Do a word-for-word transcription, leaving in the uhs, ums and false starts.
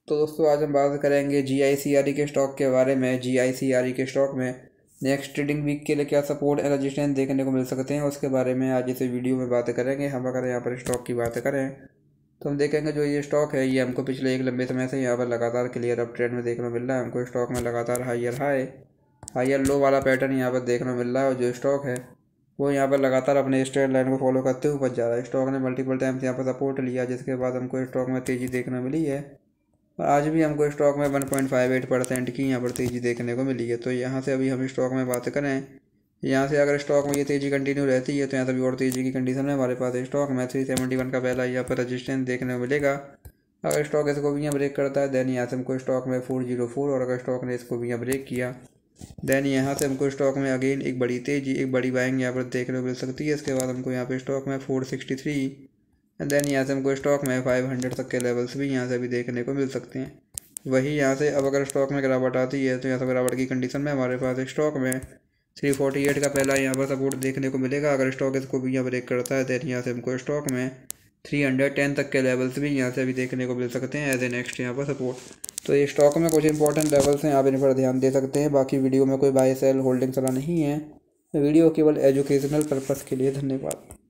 तो दोस्तों आज हम बात करेंगे जी आई सी आर ई के स्टॉक के बारे में। जी आई सी आर ई के स्टॉक में नेक्स्ट ट्रेडिंग वीक के लिए क्या सपोर्ट एंड रेजिस्टेंस देखने को मिल सकते हैं, उसके बारे में आज इस वीडियो में बात करेंगे। हम अगर यहाँ पर स्टॉक की बात करें तो हम देखेंगे जो ये स्टॉक है ये हमको पिछले एक लंबे समय से यहाँ पर लगातार क्लियर अप ट्रेंड में देखने को मिल रहा है। हमको स्टॉक में लगातार हायर हाई हायर लो वाला पैटर्न यहाँ पर देखने को मिल रहा है और जो स्टॉक है वो यहाँ पर लगातार अपने स्ट्रेंड लाइन को फॉलो करते हुए ऊपर जा रहा है। स्टॉक ने मल्टीपल टाइम्स यहाँ पर सपोर्ट लिया, जिसके बाद हमको स्टॉक में तेज़ी देखने मिली है और आज भी हमको स्टॉक में one point five eight percent की यहाँ पर तेज़ी देखने को मिली है। तो यहाँ से अभी हम स्टॉक में बात करें, यहाँ से अगर स्टॉक में ये तेज़ी कंटिन्यू रहती है तो यहाँ से भी और तेज़ी की कंडीशन में हमारे पास स्टॉक में थ्री सेवेंटी वन का पहला यहाँ पर रजिस्टेंस देखने को मिलेगा। अगर स्टॉक इसको भी यहाँ ब्रेक करता है देन यहाँ से हमको स्टॉक में फोर जीरो फोर और अगर स्टॉक ने इसको भी यहाँ ब्रेक किया देन यहाँ से हमको स्टॉक में अगेन एक बड़ी तेज़ी एक बड़ी बाइंग यहाँ पर देखने को मिल सकती है। इसके बाद हमको यहाँ पर स्टॉक में four sixty three and then यहाँ से हमको स्टॉक में फाइव हंड्रेड तक के लेवल्स भी यहाँ से भी देखने को मिल सकते हैं। वही यहाँ से अब अगर स्टॉक में गिरावट आती है तो यहाँ से गिरावट की कंडीशन में हमारे पास स्टॉक में थ्री फोर्टी एट का पहला यहाँ पर सपोर्ट देखने को मिलेगा। अगर स्टॉक इसको भी यहाँ ब्रेक करता है देन यहाँ से हमको स्टॉक में थ्री हंड्रेड टेन तक के लेवल्स भी यहाँ से अभी देखने को मिल सकते हैं एज ए नेक्स्ट यहाँ पर सपोर्ट। तो ये स्टॉक में कुछ इंपॉर्टेंट लेवल्स हैं, आप इन पर ध्यान दे सकते हैं। बाकी वीडियो में कोई बाय सेल होल्डिंग सलाह नहीं है, वीडियो केवल एजुकेशनल पर्पज़ के लिए। धन्यवाद।